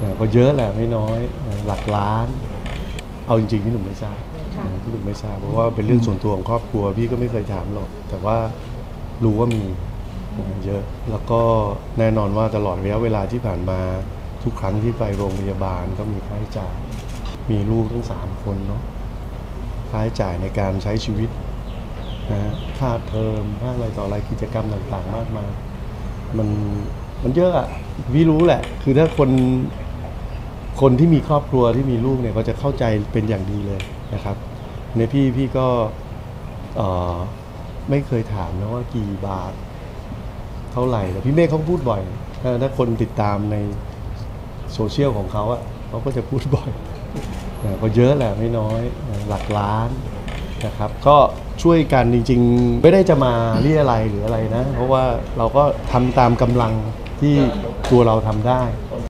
ก็เยอะแหละไม่น้อยหลักล้านเอาจริงๆพี่หนุ่มไม่ทราบเพราะว่าเป็นเรื่องส่วนตัวของครอบครัวพี่ก็ไม่เคยถามหรอกแต่ว่ารู้ว่ามีเยอะแล้วก็แน่นอนว่าตลอดระยะเวลาที่ผ่านมาทุกครั้งที่ไปโรงพยาบาลก็มีค่าใช้จ่ายมีลูกทั้ง3 คนเนาะค่าใช้จ่ายในการใช้ชีวิตนะค่าเทอมค่าอะไรต่ออะไรกิจกรรมต่างๆมากมายมันเยอะอ่ะพี่รู้แหละคือถ้าคนที่มีครอบครัวที่มีลูกเนี่ยก็จะเข้าใจเป็นอย่างดีเลยนะครับในพี่ก็ไม่เคยถามนะว่ากี่บาทเท่าไหร่แต่พี่เมฆเขาพูดบ่อยถ้าคนติดตามในโซเชียลของเขาอะเขาก็จะพูดบ่อยก็เยอะแหละไม่น้อยหลักล้านนะครับก็ช่วยกันจริงๆไม่ได้จะมาเรียอะไรหรืออะไรนะเพราะว่าเราก็ทำตามกำลังที่ตัวเราทำได้